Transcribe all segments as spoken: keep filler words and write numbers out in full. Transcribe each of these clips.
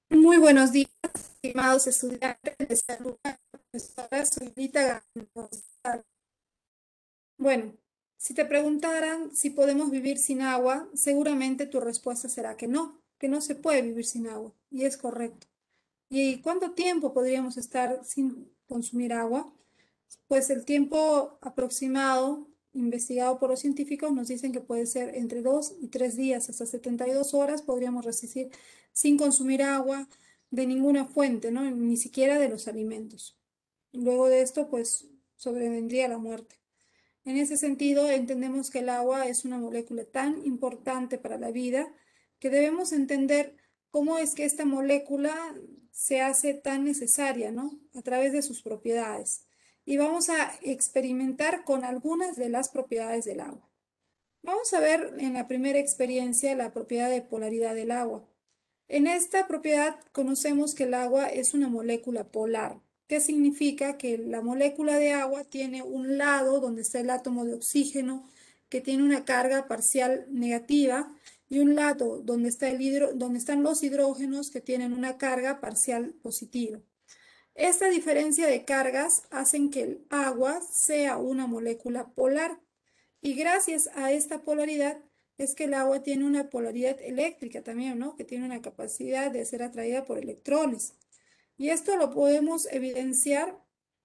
Muy buenos días, estimados estudiantes de salud. Profesora Zulita González. Bueno, si te preguntaran si podemos vivir sin agua, seguramente tu respuesta será que no, que no se puede vivir sin agua. Y es correcto. ¿Y cuánto tiempo podríamos estar sin consumir agua? Pues el tiempo aproximado investigado por los científicos nos dicen que puede ser entre dos y tres días, hasta setenta y dos horas podríamos resistir sin consumir agua de ninguna fuente, ¿no? Ni siquiera de los alimentos. Luego de esto, pues sobrevendría la muerte. En ese sentido, entendemos que el agua es una molécula tan importante para la vida que debemos entender cómo es que esta molécula se hace tan necesaria, ¿no? A través de sus propiedades. Y vamos a experimentar con algunas de las propiedades del agua. Vamos a ver en la primera experiencia la propiedad de polaridad del agua. En esta propiedad conocemos que el agua es una molécula polar. ¿Qué significa? Que la molécula de agua tiene un lado donde está el átomo de oxígeno que tiene una carga parcial negativa y un lado donde, está el hidro, donde están los hidrógenos que tienen una carga parcial positiva. Esta diferencia de cargas hacen que el agua sea una molécula polar y gracias a esta polaridad es que el agua tiene una polaridad eléctrica también, ¿no? Que tiene una capacidad de ser atraída por electrones. Y esto lo podemos evidenciar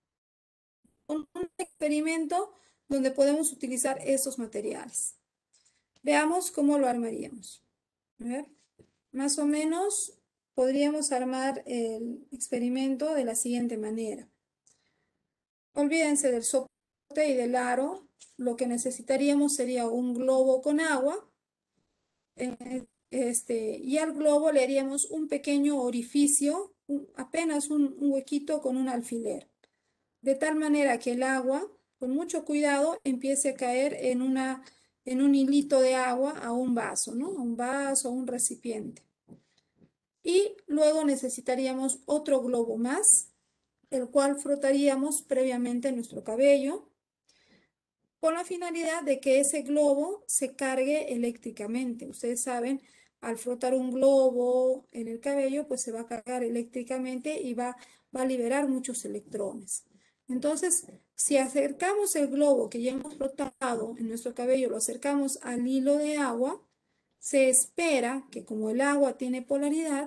con un experimento donde podemos utilizar estos materiales. Veamos cómo lo armaríamos. A ver, más o menos podríamos armar el experimento de la siguiente manera. Olvídense del soporte y del aro. Lo que necesitaríamos sería un globo con agua. Eh, este, y al globo le haríamos un pequeño orificio, un- apenas un, un huequito con un alfiler. De tal manera que el agua, con mucho cuidado, empiece a caer en una, en un hilito de agua a un vaso, ¿no? A un vaso, a un recipiente. Y luego necesitaríamos otro globo más, el cual frotaríamos previamente en nuestro cabello, con la finalidad de que ese globo se cargue eléctricamente. Ustedes saben, al frotar un globo en el cabello, pues se va a cargar eléctricamente y va, va a liberar muchos electrones. Entonces, si acercamos el globo que ya hemos frotado en nuestro cabello, lo acercamos al hilo de agua, se espera que como el agua tiene polaridad,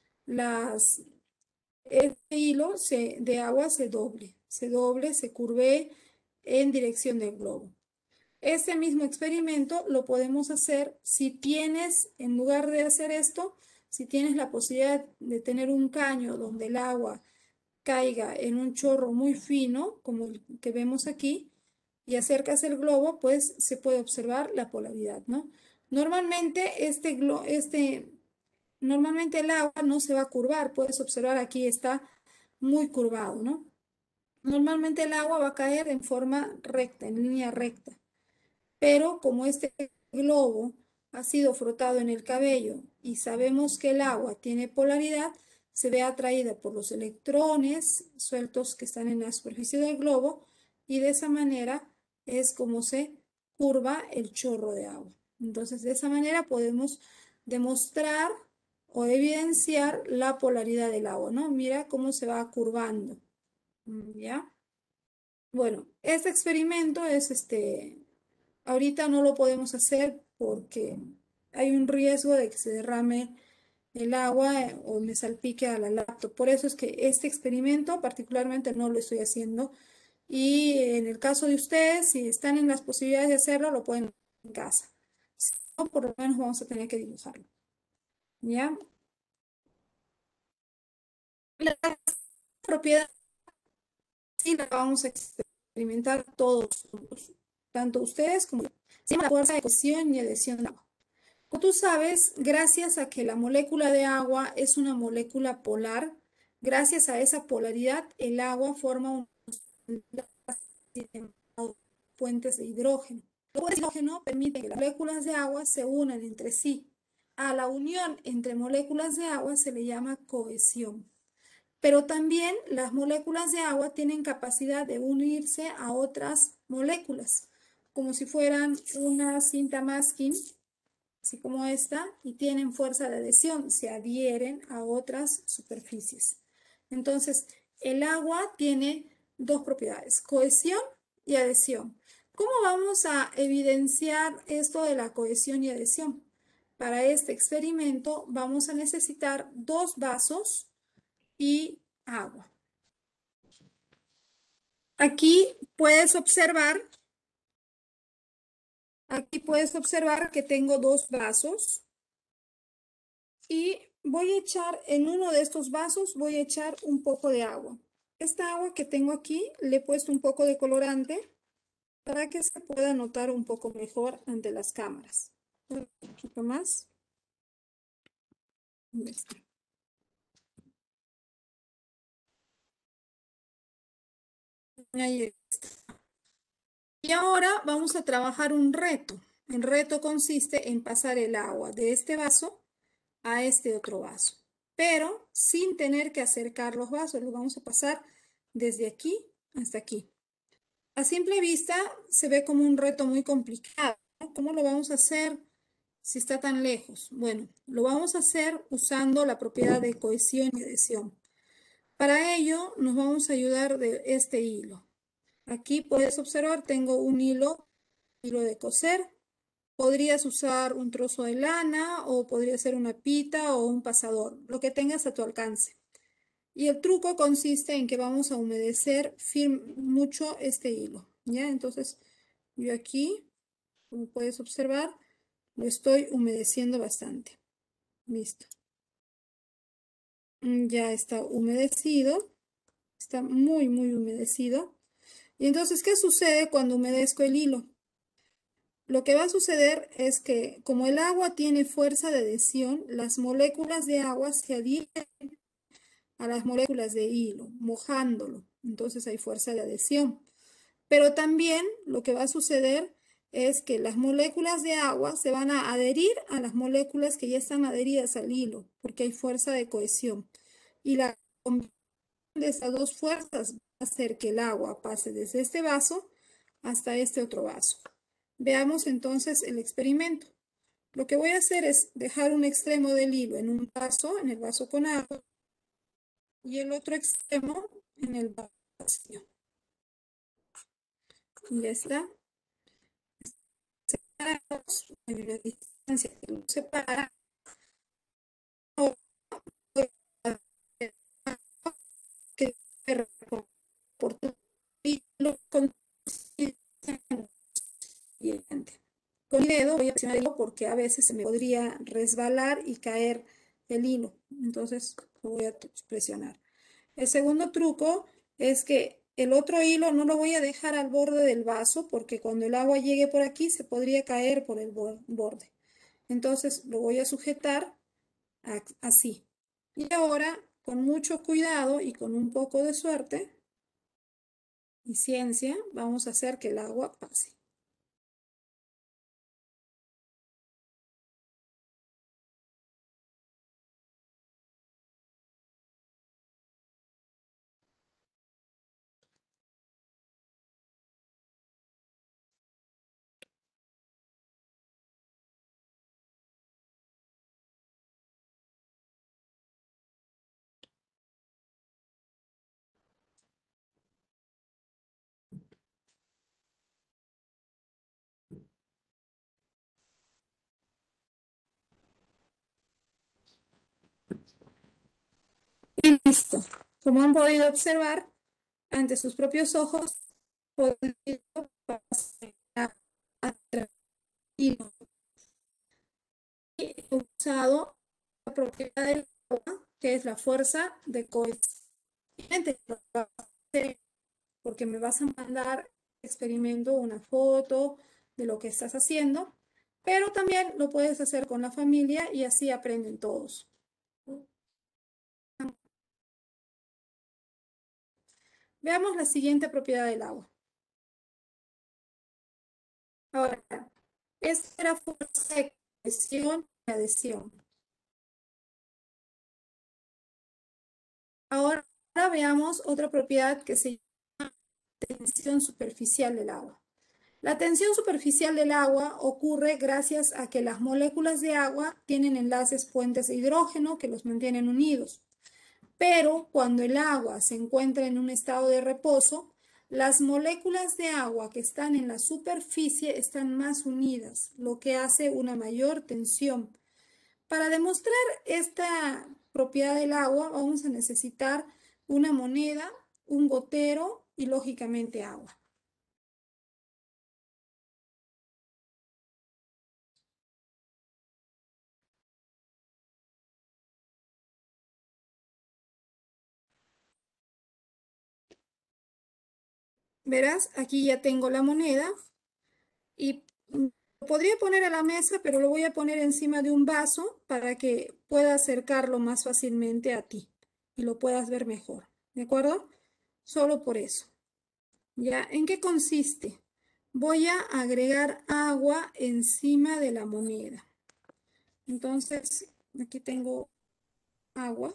las, este hilo se, de agua se doble, se doble, se curve en dirección del globo. Este mismo experimento lo podemos hacer si tienes, en lugar de hacer esto, si tienes la posibilidad de tener un caño donde el agua caiga en un chorro muy fino, como el que vemos aquí, y acercas el globo, pues se puede observar la polaridad, ¿no? Normalmente este, glo este, normalmente el agua no se va a curvar, puedes observar aquí está muy curvado, ¿no? Normalmente el agua va a caer en forma recta, en línea recta. Pero como este globo ha sido frotado en el cabello y sabemos que el agua tiene polaridad, se ve atraída por los electrones sueltos que están en la superficie del globo y de esa manera es como se curva el chorro de agua. Entonces, de esa manera podemos demostrar o evidenciar la polaridad del agua, ¿no? Mira cómo se va curvando, ¿ya? Bueno, este experimento es este, ahorita no lo podemos hacer porque hay un riesgo de que se derrame el agua eh, o me salpique a la laptop. Por eso es que este experimento particularmente no lo estoy haciendo. Y en el caso de ustedes, si están en las posibilidades de hacerlo, lo pueden hacer en casa. Si no, por lo menos vamos a tener que dibujarlo. ¿Ya? La propiedad sí la vamos a experimentar todos, tanto ustedes como yo. Se llama la fuerza de cohesión y adhesión de agua. Como tú sabes, gracias a que la molécula de agua es una molécula polar, gracias a esa polaridad, el agua forma un puentes de hidrógeno. Los puentes de hidrógeno permiten que las moléculas de agua se unan entre sí. A la unión entre moléculas de agua se le llama cohesión. Pero también las moléculas de agua tienen capacidad de unirse a otras moléculas, como si fueran una cinta masking. así como esta, y tienen fuerza de adhesión, se adhieren a otras superficies. Entonces, el agua tiene dos propiedades, cohesión y adhesión. ¿Cómo vamos a evidenciar esto de la cohesión y adhesión? Para este experimento vamos a necesitar dos vasos y agua. Aquí puedes observar, aquí puedes observar que tengo dos vasos y voy a echar en uno de estos vasos, voy a echar un poco de agua. Esta agua que tengo aquí le he puesto un poco de colorante para que se pueda notar un poco mejor ante las cámaras. Un poquito más. Ahí está. Ahí está. Y ahora vamos a trabajar un reto. El reto consiste en pasar el agua de este vaso a este otro vaso, pero sin tener que acercar los vasos. Los vamos a pasar desde aquí hasta aquí. A simple vista se ve como un reto muy complicado, ¿no? ¿Cómo lo vamos a hacer si está tan lejos? Bueno, lo vamos a hacer usando la propiedad de cohesión y adhesión. Para ello nos vamos a ayudar de este hilo. Aquí puedes observar, tengo un hilo, hilo de coser. Podrías usar un trozo de lana o podría ser una pita o un pasador, lo que tengas a tu alcance. Y el truco consiste en que vamos a humedecer mucho este hilo, ¿ya? Entonces, yo aquí, como puedes observar, lo estoy humedeciendo bastante. Listo. Ya está humedecido, está muy, muy humedecido. Y entonces, ¿qué sucede cuando humedezco el hilo? Lo que va a suceder es que como el agua tiene fuerza de adhesión, las moléculas de agua se adhieren a las moléculas de hilo, mojándolo. Entonces hay fuerza de adhesión. Pero también lo que va a suceder es que las moléculas de agua se van a adherir a las moléculas que ya están adheridas al hilo, porque hay fuerza de cohesión. Y la combinación de estas dos fuerzas va a hacer que el agua pase desde este vaso hasta este otro vaso. Veamos entonces el experimento. Lo que voy a hacer es dejar un extremo del hilo en un vaso, en el vaso con agua, y el otro extremo en el vaso vacío. Y ya está. Separados, en la distancia que los separa. Que por tu hilo con Con el dedo voy a presionar el hilo porque a veces se me podría resbalar y caer el hilo. Entonces lo voy a presionar. El segundo truco es que el otro hilo no lo voy a dejar al borde del vaso porque cuando el agua llegue por aquí se podría caer por el borde. Entonces lo voy a sujetar así. Y ahora, con mucho cuidado y con un poco de suerte y ciencia, vamos a hacer que el agua pase. Y listo. Como han podido observar, ante sus propios ojos, he usado la propiedad del agua, que es la fuerza de cohesión. Porque me vas a mandar experimento, una foto de lo que estás haciendo, pero también lo puedes hacer con la familia y así aprenden todos. Veamos la siguiente propiedad del agua. Ahora, esta era fuerza de cohesión y adhesión. Ahora veamos otra propiedad que se llama tensión superficial del agua. La tensión superficial del agua ocurre gracias a que las moléculas de agua tienen enlaces puentes de hidrógeno que los mantienen unidos. Pero cuando el agua se encuentra en un estado de reposo, las moléculas de agua que están en la superficie están más unidas, lo que hace una mayor tensión. Para demostrar esta propiedad del agua, vamos a necesitar una moneda, un gotero y lógicamente agua. Verás, aquí ya tengo la moneda y mm, lo podría poner a la mesa, pero lo voy a poner encima de un vaso para que pueda acercarlo más fácilmente a ti y lo puedas ver mejor. ¿De acuerdo? Solo por eso. ¿Ya? ¿En qué consiste? Voy a agregar agua encima de la moneda. Entonces, aquí tengo agua.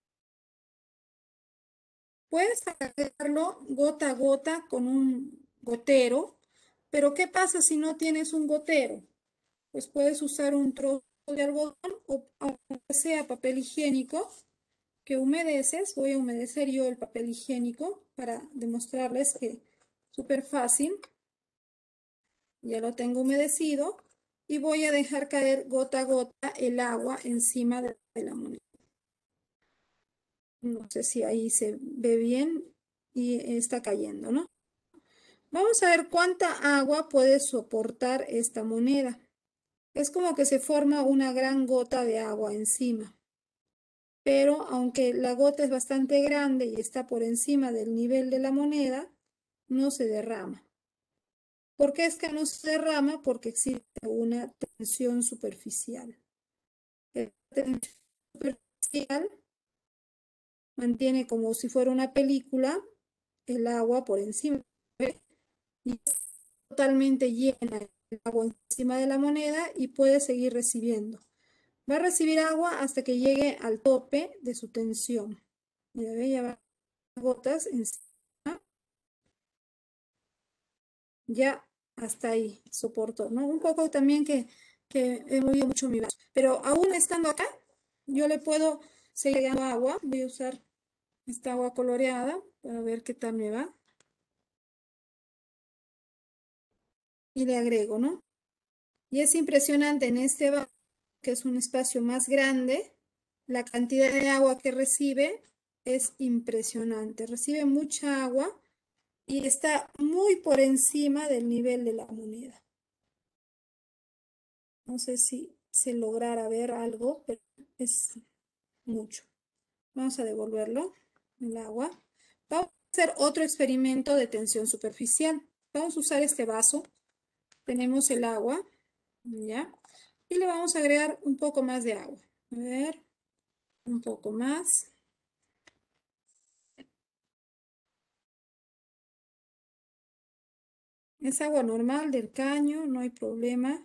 Puedes agregarlo gota a gota con un gotero, pero ¿qué pasa si no tienes un gotero? Pues puedes usar un trozo de algodón o aunque sea papel higiénico que humedeces. Voy a humedecer yo el papel higiénico para demostrarles que es súper fácil. Ya lo tengo humedecido y voy a dejar caer gota a gota el agua encima de la moneda. No sé si ahí se ve bien y está cayendo, ¿no? Vamos a ver cuánta agua puede soportar esta moneda. Es como que se forma una gran gota de agua encima. Pero aunque la gota es bastante grande y está por encima del nivel de la moneda, no se derrama. ¿Por qué es que no se derrama? Porque existe una tensión superficial. La tensión superficial mantiene como si fuera una película el agua por encima. ¿Ve? Y es totalmente llena el agua encima de la moneda y puede seguir recibiendo. Va a recibir agua hasta que llegue al tope de su tensión. Ya ve, ya va gotas encima, ya hasta ahí soportó, ¿no? Un poco también que, que he movido mucho mi vaso. Pero aún estando acá, yo le puedo seguir dando agua. Voy a usar esta agua coloreada para ver qué tal me va. Y le agrego, ¿no? Y es impresionante en este vaso, que es un espacio más grande, la cantidad de agua que recibe es impresionante. Recibe mucha agua y está muy por encima del nivel de la moneda. No sé si se lograra ver algo, pero es mucho. Vamos a devolverlo, el agua. Vamos a hacer otro experimento de tensión superficial. Vamos a usar este vaso. Tenemos el agua, ¿ya? Y le vamos a agregar un poco más de agua. A ver, un poco más. Es agua normal del caño, no hay problema.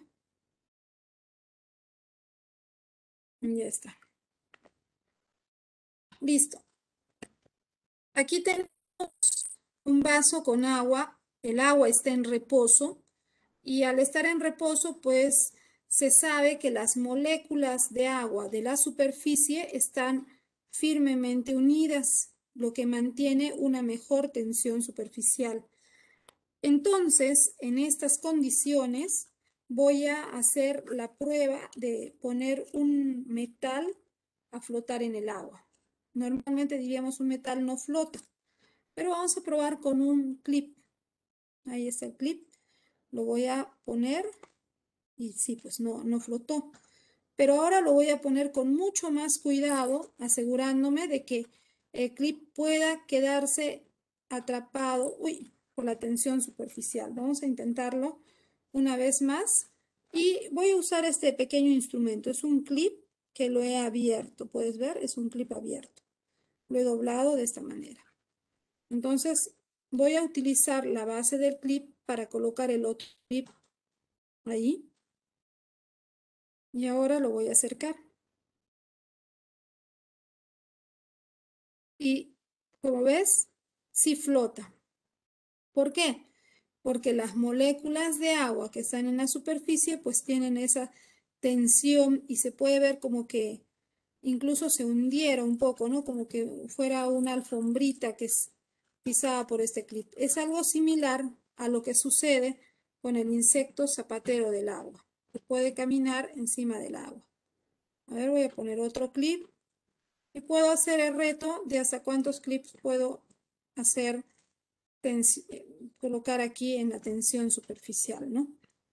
Ya está. Listo. Aquí tenemos un vaso con agua. El agua está en reposo y al estar en reposo, pues se sabe que las moléculas de agua de la superficie están firmemente unidas, lo que mantiene una mejor tensión superficial. Entonces, en estas condiciones, voy a hacer la prueba de poner un metal a flotar en el agua. Normalmente diríamos un metal no flota, pero vamos a probar con un clip. Ahí está el clip. Lo voy a poner y sí, pues no, no flotó. Pero ahora lo voy a poner con mucho más cuidado, asegurándome de que el clip pueda quedarse atrapado, uy, por la tensión superficial. Vamos a intentarlo una vez más y voy a usar este pequeño instrumento. Es un clip que lo he abierto, puedes ver, es un clip abierto. Lo he doblado de esta manera. Entonces voy a utilizar la base del clip para colocar el otro clip ahí y ahora lo voy a acercar. Y como ves, sí flota. ¿Por qué? porque las moléculas de agua que están en la superficie pues tienen esa tensión y se puede ver como que incluso se hundiera un poco, ¿no? Como que fuera una alfombrita que es pisada por este clip. Es algo similar a lo que sucede con el insecto zapatero del agua, que puede caminar encima del agua. A ver, voy a poner otro clip y puedo hacer el reto de hasta cuántos clips puedo hacer, colocar aquí en la tensión superficial, ¿no?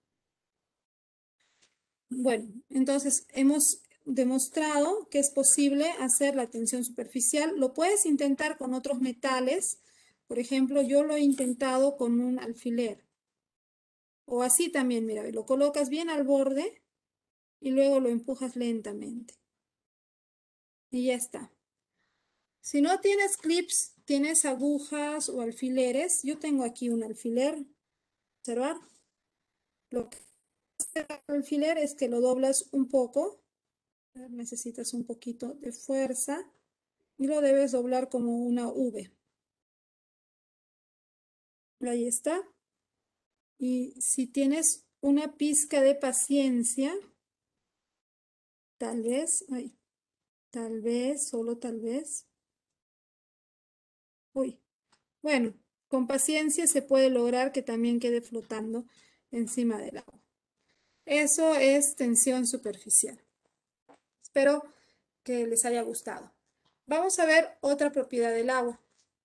Bueno, entonces hemos demostrado que es posible hacer la tensión superficial. Lo puedes intentar con otros metales. Por ejemplo, yo lo he intentado con un alfiler. O así también, mira, lo colocas bien al borde y luego lo empujas lentamente. Y ya está. Si no tienes clips, tienes agujas o alfileres. Yo tengo aquí un alfiler. Observar. Lo que hace el alfiler es que lo doblas un poco. Necesitas un poquito de fuerza y lo debes doblar como una V. Ahí está. Y si tienes una pizca de paciencia, tal vez, ay, tal vez, solo tal vez. Uy, bueno, con paciencia se puede lograr que también quede flotando encima del agua. Eso es tensión superficial. Espero que les haya gustado. Vamos a ver otra propiedad del agua.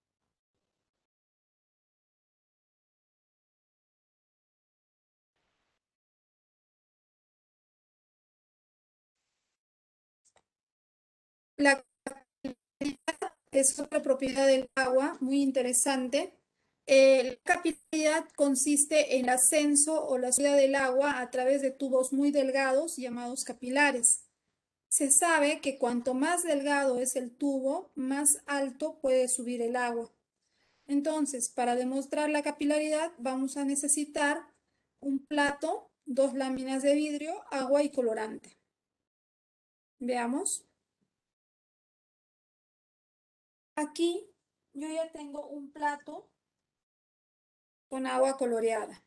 La es otra propiedad del agua muy interesante. Eh, la capilaridad consiste en el ascenso o la subida del agua a través de tubos muy delgados llamados capilares. Se sabe que cuanto más delgado es el tubo, más alto puede subir el agua. Entonces, para demostrar la capilaridad, vamos a necesitar un plato, dos láminas de vidrio, agua y colorante. Veamos. Aquí yo ya tengo un plato con agua coloreada.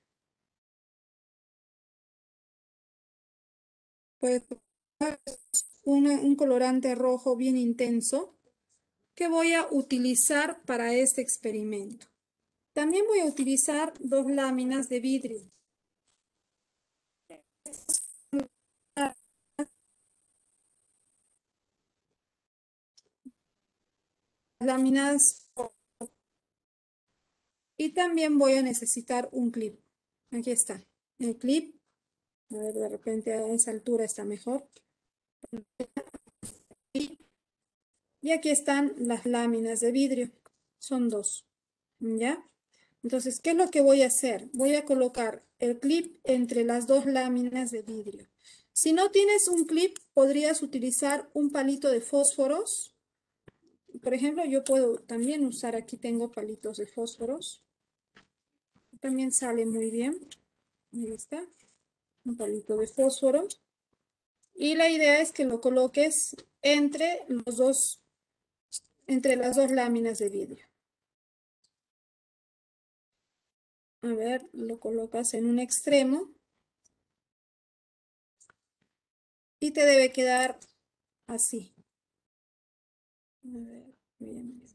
Pues una- un colorante rojo bien intenso que voy a utilizar para este experimento. También voy a utilizar dos láminas de vidrio. Láminas y también voy a necesitar un clip. Aquí está el clip. A ver, de repente a esa altura está mejor. Y aquí están las láminas de vidrio. Son dos. ¿Ya? Entonces, ¿qué es lo que voy a hacer? Voy a colocar el clip entre las dos láminas de vidrio. Si no tienes un clip, podrías utilizar un palito de fósforos. Por ejemplo, yo puedo también usar, aquí tengo palitos de fósforos. También sale muy bien. Ahí está. Un palito de fósforo. Y la idea es que lo coloques entre los dos, entre las dos láminas de vidrio. A ver, lo colocas en un extremo. Y te debe quedar así. A ver, bien, bien.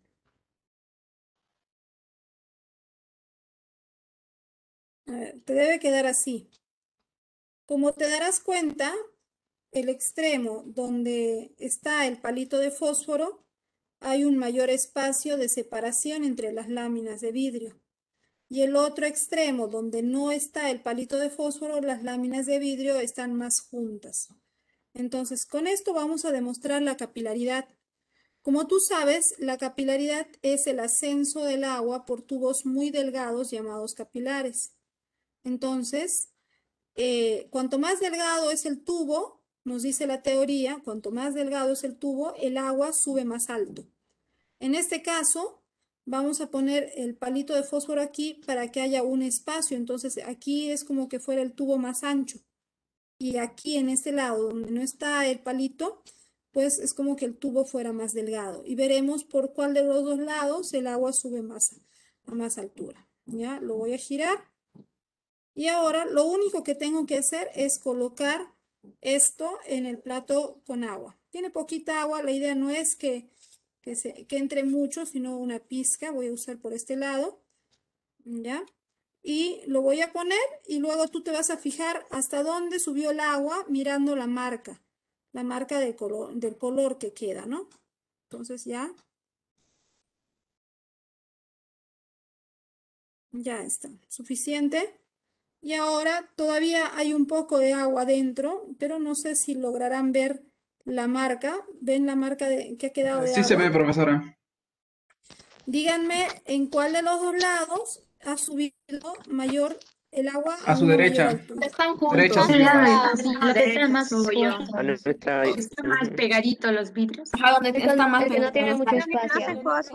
A ver, te debe quedar así. Como te darás cuenta, el extremo donde está el palito de fósforo, hay un mayor espacio de separación entre las láminas de vidrio. Y el otro extremo donde no está el palito de fósforo, las láminas de vidrio están más juntas. Entonces, con esto vamos a demostrar la capilaridad. Como tú sabes, la capilaridad es el ascenso del agua por tubos muy delgados llamados capilares. Entonces, eh, cuanto más delgado es el tubo, nos dice la teoría, cuanto más delgado es el tubo, el agua sube más alto. En este caso, vamos a poner el palito de fósforo aquí para que haya un espacio. Entonces, aquí es como que fuera el tubo más ancho. Y aquí en este lado, donde no está el palito, pues es como que el tubo fuera más delgado. Y veremos por cuál de los dos lados el agua sube más a más altura. ¿Ya? Lo voy a girar. Y ahora lo único que tengo que hacer es colocar esto en el plato con agua. Tiene poquita agua, la idea no es que, que, se, que entre mucho, sino una pizca. Voy a usar por este lado, ¿ya? Y lo voy a poner y luego tú te vas a fijar hasta dónde subió el agua mirando la marca, la marca del color, del color que queda, ¿no? Entonces ya, ya está, suficiente. Y ahora todavía hay un poco de agua dentro, pero no sé si lograrán ver la marca. ¿Ven la marca de, que ha quedado de Sí se ve, agua? profesora. Díganme en cuál de los dos lados ha subido mayor el agua a A su una mayor derecha. altura. Están Derecha juntos, subió la, más. sí, La la que está derecha, más supongo yo. expuesta. A nuestra... Está más Ujú. pegadito los vidrios. Ajá, donde El, está más el que no tiene pegado. mucho Está. espacio.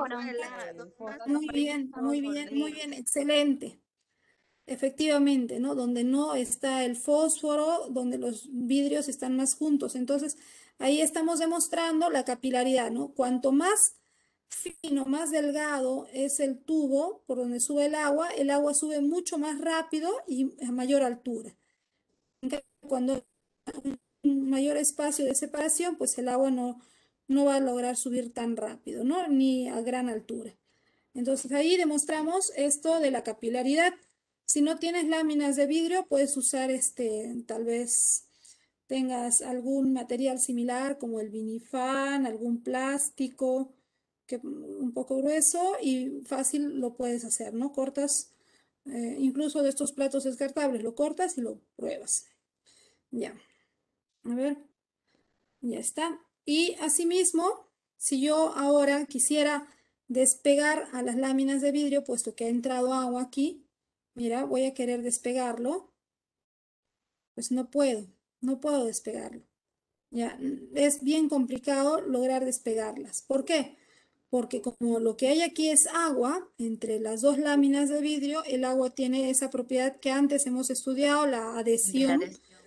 Muy bien, muy bien, muy bien, excelente. Efectivamente, ¿no? Donde no está el fósforo, donde los vidrios están más juntos. Entonces, ahí estamos demostrando la capilaridad, ¿no? Cuanto más fino, más delgado es el tubo por donde sube el agua, el agua sube mucho más rápido y a mayor altura. Cuando hay un mayor espacio de separación, pues el agua no, no va a lograr subir tan rápido, ¿no? Ni a gran altura. Entonces ahí demostramos esto de la capilaridad. Si no tienes láminas de vidrio, puedes usar este, tal vez tengas algún material similar como el vinifan, algún plástico que, un poco grueso y fácil lo puedes hacer, ¿no? Cortas, eh, incluso de estos platos descartables, lo cortas y lo pruebas. Ya, a ver, ya está. Y asimismo, si yo ahora quisiera despegar a las láminas de vidrio, puesto que ha entrado agua aquí, mira, voy a querer despegarlo, pues no puedo, no puedo despegarlo. Ya, es bien complicado lograr despegarlas. ¿Por qué? Porque como lo que hay aquí es agua, entre las dos láminas de vidrio, el agua tiene esa propiedad que antes hemos estudiado, la adhesión,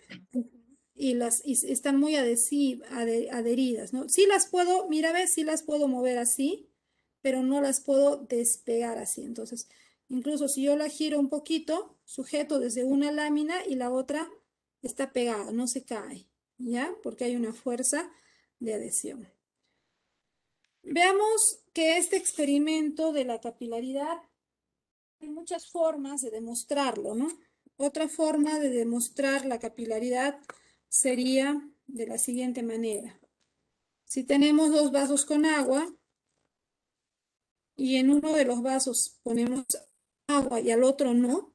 y las y están muy adhesiv, ade, adheridas, ¿no? Sí las puedo, mira, ves, sí las puedo mover así, pero no las puedo despegar así. Entonces, incluso si yo la giro un poquito, sujeto desde una lámina y la otra está pegada, no se cae, ¿ya? Porque hay una fuerza de adhesión. Veamos que este experimento de la capilaridad hay muchas formas de demostrarlo, ¿no? Otra forma de demostrar la capilaridad sería de la siguiente manera. Si tenemos dos vasos con agua y en uno de los vasos ponemos agua y al otro no,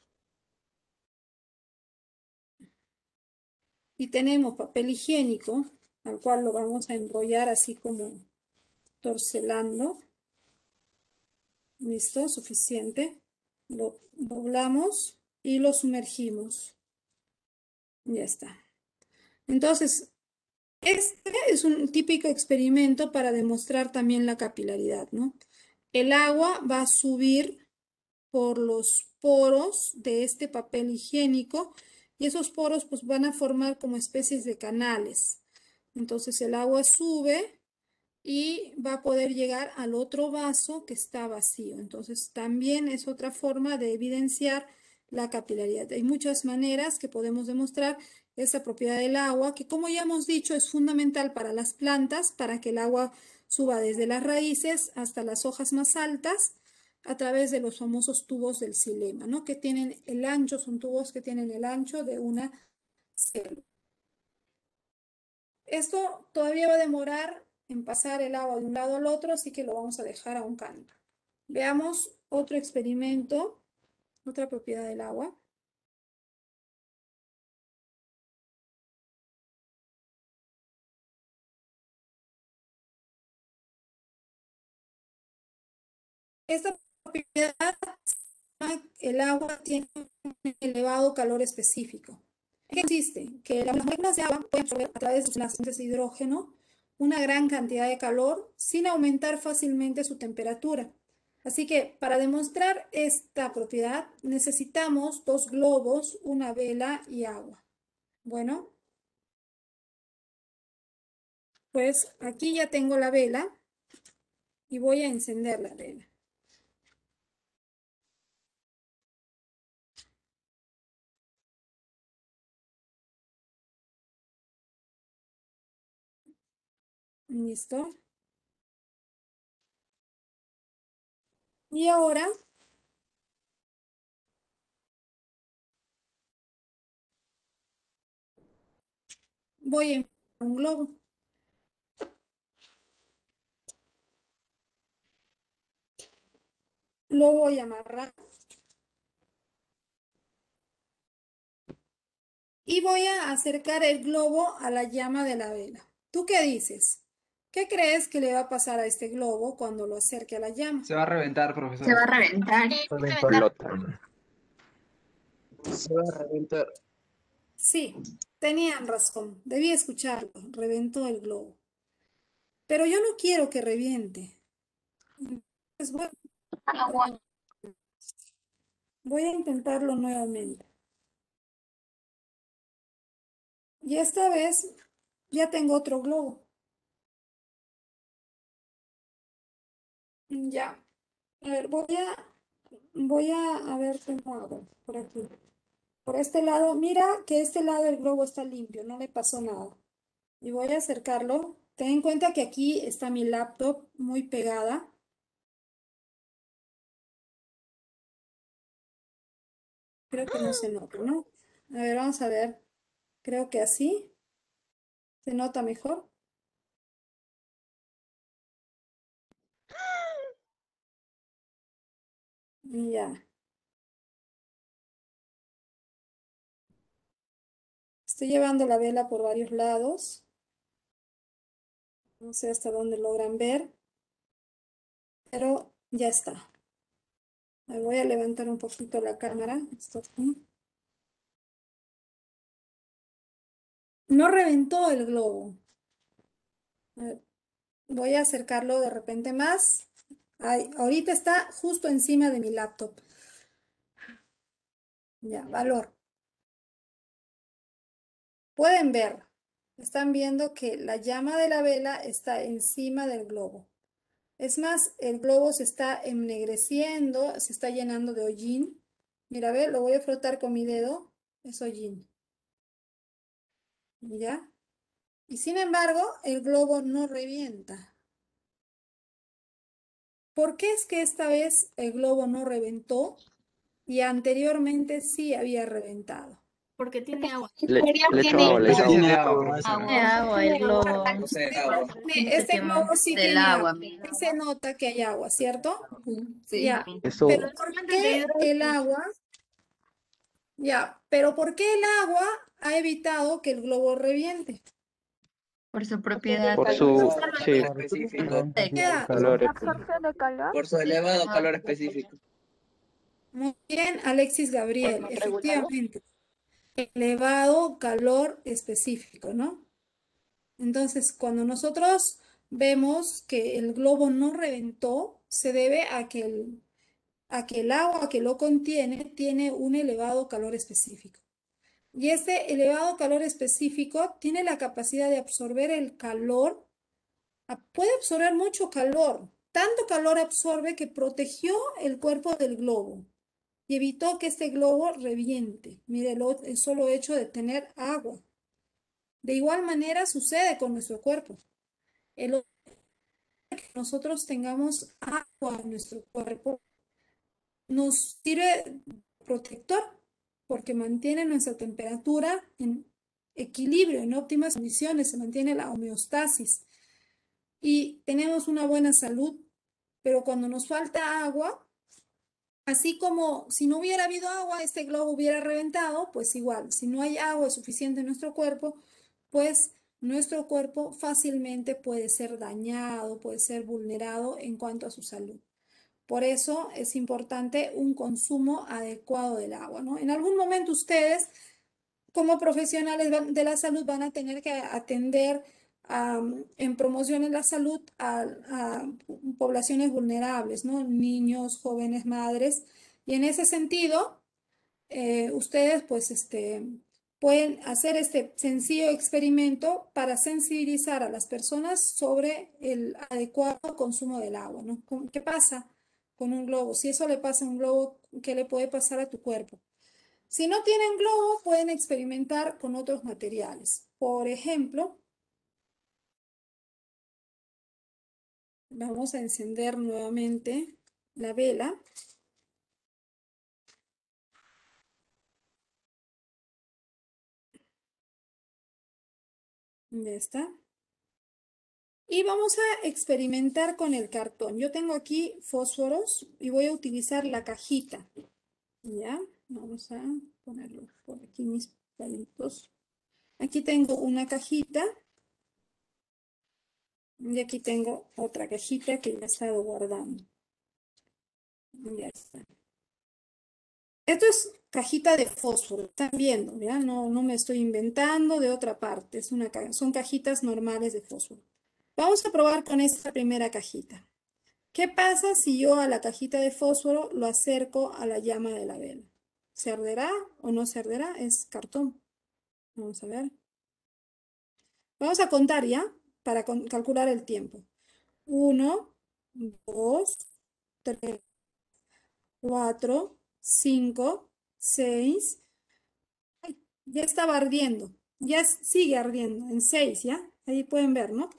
y tenemos papel higiénico, al cual lo vamos a enrollar así como torcelando, ¿listo? Suficiente. Lo doblamos y lo sumergimos. Ya está. Entonces, este es un típico experimento para demostrar también la capilaridad, ¿no? El agua va a subir por los poros de este papel higiénico y esos poros pues van a formar como especies de canales. Entonces el agua sube y va a poder llegar al otro vaso que está vacío. Entonces también es otra forma de evidenciar la capilaridad. Hay muchas maneras que podemos demostrar esa propiedad del agua, que como ya hemos dicho es fundamental para las plantas, para que el agua suba desde las raíces hasta las hojas más altas a través de los famosos tubos del xilema, ¿no? Que tienen el ancho, son tubos que tienen el ancho de una célula. Esto todavía va a demorar en pasar el agua de un lado al otro, así que lo vamos a dejar a un canto. Veamos otro experimento, otra propiedad del agua. Esta propiedad, el agua tiene un elevado calor específico. ¿Qué consiste? Que las moléculas de agua pueden absorber a través de las fuentes de hidrógeno una gran cantidad de calor sin aumentar fácilmente su temperatura. Así que para demostrar esta propiedad necesitamos dos globos, una vela y agua. Bueno, pues aquí ya tengo la vela y voy a encender la vela. ¿Listo? Y ahora voy a inflar un globo. Lo voy a amarrar. Y voy a acercar el globo a la llama de la vela. ¿Tú qué dices? ¿Qué crees que le va a pasar a este globo cuando lo acerque a la llama? Se va a reventar, Se va profesora. a reventar. Explota. Se va a reventar. Sí, tenían razón. Debí escucharlo. Reventó el globo. Pero yo no quiero que reviente. Entonces, bueno, voy a intentarlo nuevamente. Y esta vez ya tengo otro globo. Ya. A ver, voy a, voy a, a ver cómo hago por aquí. Por este lado, mira que este lado del globo está limpio, no le pasó nada. Y voy a acercarlo. Ten en cuenta que aquí está mi laptop muy pegada. Creo que no se nota, ¿no? A ver, vamos a ver. Creo que así se nota mejor. Y ya. Estoy llevando la vela por varios lados. No sé hasta dónde logran ver, pero ya está. Me voy a levantar un poquito la cámara. Esto aquí. No reventó el globo. A ver, voy a acercarlo de repente más. Ay, ahorita está justo encima de mi laptop. Ya, valor. Pueden ver. Están viendo que la llama de la vela está encima del globo. Es más, el globo se está ennegreciendo, se está llenando de hollín. Mira, a ver, lo voy a frotar con mi dedo. Es hollín. ¿Ya? Y sin embargo, el globo no revienta. ¿Por qué es que esta vez el globo no reventó y anteriormente sí había reventado? Porque tiene agua. Le, le echo Tiene agua, le Ese echo tiene agua. agua, profesora. agua. De agua, el globo. Posee agua. Tiene- Este globo sí Del tiene agua, agua. mira. Sí se nota que hay agua, ¿cierto? Sí. Ya. Eso, Pero ¿por qué el agua? Ya, pero ¿por qué el agua ha evitado que el globo reviente? Por su propiedad. por su, sí, Calor específico. Queda calor. Por su elevado calor específico. muy bien, Alexis Gabriel, efectivamente. Elevado calor específico, ¿no? Entonces, cuando nosotros vemos que el globo no reventó, se debe a que el, a que el agua que lo contiene tiene un elevado calor específico. Y este elevado calor específico tiene la capacidad de absorber el calor, a- puede absorber mucho calor. Tanto calor absorbe que protegió el cuerpo del globo y evitó que este globo reviente. Mire, lo- el solo hecho de tener agua. De igual manera sucede con nuestro cuerpo. El hecho de que nosotros tengamos agua en nuestro cuerpo nos sirve protector porque mantiene nuestra temperatura en equilibrio, en óptimas condiciones, se mantiene la homeostasis y tenemos una buena salud, pero cuando nos falta agua, así como si no hubiera habido agua, este globo hubiera reventado, pues igual, si no hay agua suficiente en nuestro cuerpo, pues nuestro cuerpo fácilmente puede ser dañado, puede ser vulnerado en cuanto a su salud. Por eso es importante un consumo adecuado del agua, ¿no? En algún momento ustedes, como profesionales de la salud, van a tener que atender um, en promoción en la salud a, a poblaciones vulnerables, ¿no? Niños, jóvenes, madres. Y en ese sentido, eh, ustedes pues este, pueden hacer este sencillo experimento para sensibilizar a las personas sobre el adecuado consumo del agua, ¿no? ¿Qué pasa con un globo? Si eso le pasa a un globo, ¿qué le puede pasar a tu cuerpo? Si no tienen globo, pueden experimentar con otros materiales. Por ejemplo, Vamos a encender nuevamente la vela. Ya está. Y vamos a experimentar con el cartón. Yo tengo aquí fósforos y voy a utilizar la cajita. Ya, vamos a ponerlo por aquí mis palitos. Aquí tengo una cajita. Y aquí tengo otra cajita que ya he estado guardando. Ya está. Esto es cajita de fósforo, están viendo, ¿ya? No, no me estoy inventando de otra parte. Es una, ca- son cajitas normales de fósforo. Vamos a probar con esta primera cajita. ¿Qué pasa si yo a la cajita de fósforo lo acerco a la llama de la vela? ¿Se arderá o no se arderá? Es cartón. Vamos a ver. Vamos a contar ya para con- calcular el tiempo. Uno, dos, tres, cuatro, cinco, seis. Ay, ya estaba ardiendo. Ya s- sigue ardiendo en seis, ¿ya? Ahí pueden ver, ¿no?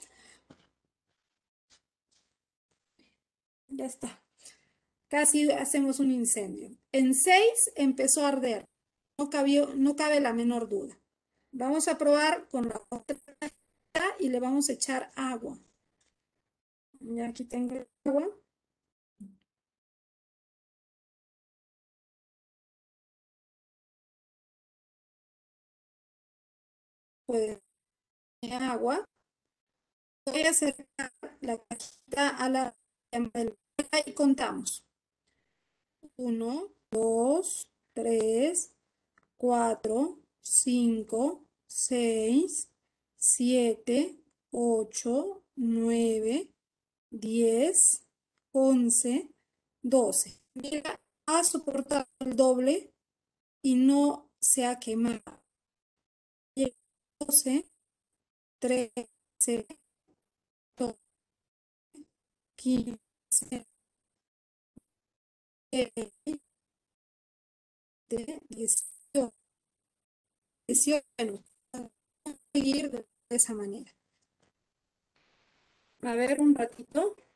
Ya está. Casi hacemos un incendio. En seis empezó a arder. No cabió, no cabe la menor duda. Vamos a probar con la otra y le vamos a echar agua. Ya aquí tengo el agua. Pues agua. Voy a acercar la cajita a la llama del vela y contamos. Uno, dos, tres, cuatro, cinco, seis, siete, ocho, nueve, diez, once, doce. Mira, ha soportado el doble y no se ha quemado. doce, trece, catorce, quince, dieciocho, dieciocho. Bueno, seguir de esa manera. A ver, un ratito.